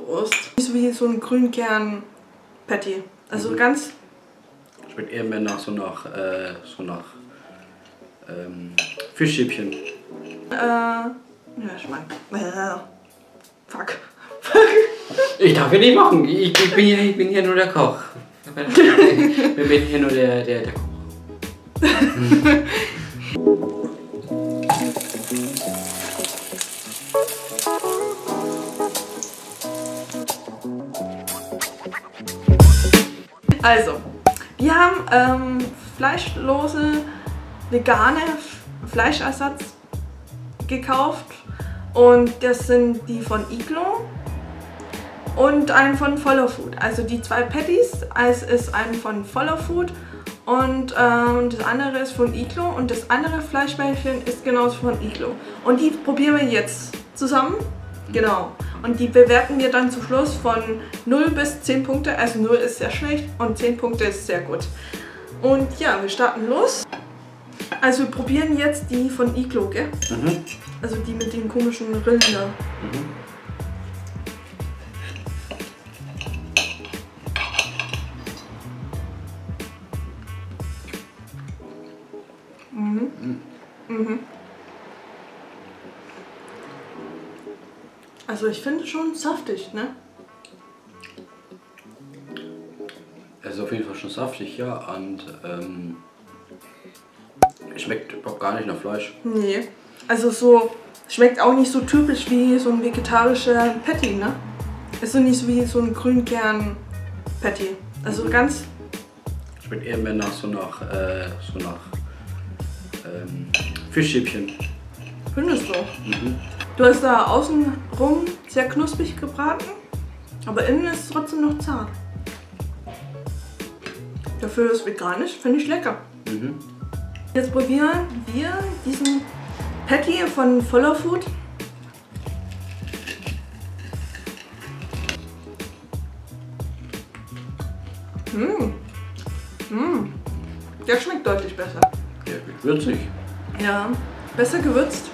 Wurst. Ist wie so ein Grünkern-Patty. Also ganz... Schmeckt eher mehr nach Fischstäbchen. Ja, schmeckt. Fuck. Ich darf ja nicht machen. Ich bin hier nur der Koch. Ich bin hier nur der Koch. Also, wir haben fleischlose, vegane Fleischersatz gekauft und das sind die von Iglo und einen von Follow Food. Also die zwei Patties, es ist ein von Follow Food und das andere ist von Iglo und das andere Fleischbällchen ist genauso von Iglo. Und die probieren wir jetzt zusammen. Genau. Und die bewerten wir dann zum Schluss von 0 bis 10 Punkte. Also 0 ist sehr schlecht und 10 Punkte ist sehr gut. Und ja, wir starten los. Also wir probieren jetzt die von Iglo, gell? Mhm. Also die mit den komischen Rillen da. Also ich finde schon saftig, ne? Es ist auf jeden Fall schon saftig, ja. Und schmeckt überhaupt gar nicht nach Fleisch. Nee. Also so, schmeckt auch nicht so typisch wie so ein vegetarischer Patty, ne? Ist so nicht so wie so ein Grünkern-Patty. Also ganz... Schmeckt eher mehr nach Fischstäbchen. Findest du? Du hast da außen rum sehr knusprig gebraten, aber innen ist es trotzdem noch zart. Dafür ist veganisch, finde ich lecker. Jetzt probieren wir diesen Patty von Follow Food. Der schmeckt deutlich besser. Der wird würzig. Ja, besser gewürzt.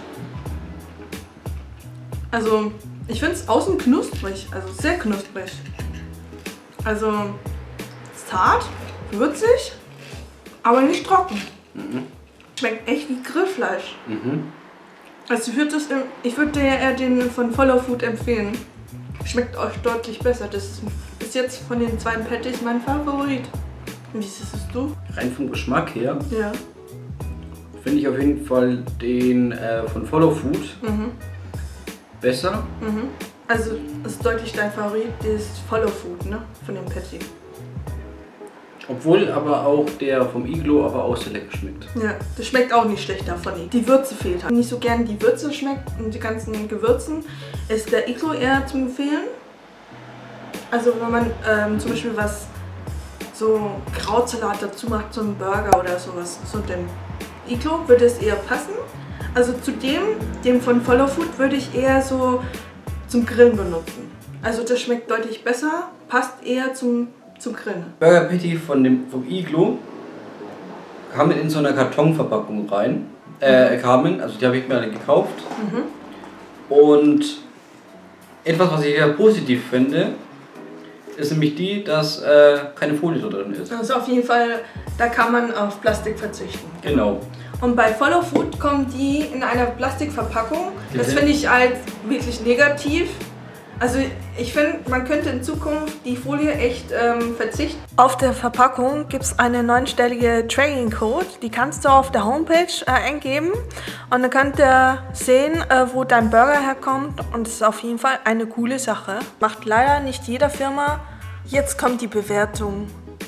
Also, ich finde es außen knusprig, also sehr knusprig. Also, zart, würzig, aber nicht trocken. Schmeckt echt wie Grillfleisch. Also, ich würde dir eher den von Follow Food empfehlen. Schmeckt euch deutlich besser. Das ist bis jetzt von den zwei Patties mein Favorit. Wie siehst du? Rein vom Geschmack her. Ja. Finde ich auf jeden Fall den von Follow Food besser. Also das ist deutlich dein Favorit, das Follow Food, ne? Von dem Patty. Obwohl aber auch der vom Iglo aber auch sehr lecker schmeckt. Ja, das schmeckt auch nicht schlecht davon. Die Würze fehlt halt. Nicht so gern die Würze schmeckt und die ganzen Gewürzen ist der Iglo eher zu empfehlen. Also wenn man zum Beispiel was so Krautsalat dazu macht, so einen Burger oder sowas, so dem Iglo würde es eher passen. Also zu dem von Follow Food würde ich eher so zum Grillen benutzen. Also das schmeckt deutlich besser, passt eher zum Grillen. Burger Patty vom Iglo kamen in so einer Kartonverpackung rein. Also die habe ich mir alle gekauft. Und etwas, was ich sehr positiv finde, ist nämlich die, dass keine Folie da drin ist. Also auf jeden Fall, da kann man auf Plastik verzichten. Genau. Und bei Follow Food kommen die in einer Plastikverpackung. Das finde ich halt wirklich negativ. Also ich finde, man könnte in Zukunft die Folie echt verzichten. Auf der Verpackung gibt es eine 9-stellige Tracking-Code. Die kannst du auf der Homepage eingeben und dann könnt ihr sehen, wo dein Burger herkommt. Und das ist auf jeden Fall eine coole Sache. Macht leider nicht jede Firma. Jetzt kommt die Bewertung.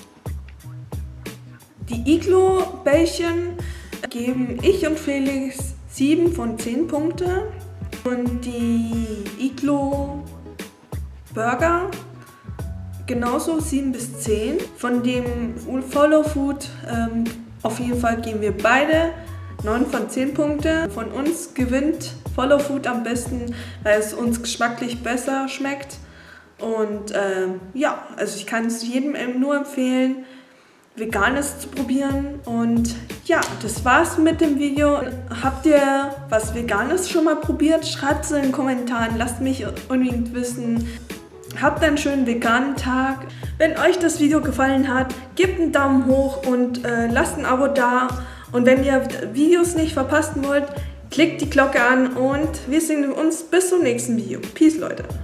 Die Iglo-Bällchen geben ich und Felix 7 von 10 Punkte. Und die Iglo Burger genauso 7 bis 10. Von dem Follow Food auf jeden Fall geben wir beide 9 von 10 Punkte. Von uns gewinnt Follow Food am besten, weil es uns geschmacklich besser schmeckt. Und ja, also ich kann es jedem nur empfehlen, Veganes zu probieren. Und ja, das war's mit dem Video. Habt ihr was Veganes schon mal probiert? Schreibt es in den Kommentaren, lasst mich unbedingt wissen. Habt einen schönen veganen Tag. Wenn euch das Video gefallen hat, gebt einen Daumen hoch und lasst ein Abo da. Und wenn ihr Videos nicht verpassen wollt, klickt die Glocke an und wir sehen uns bis zum nächsten Video. Peace, Leute.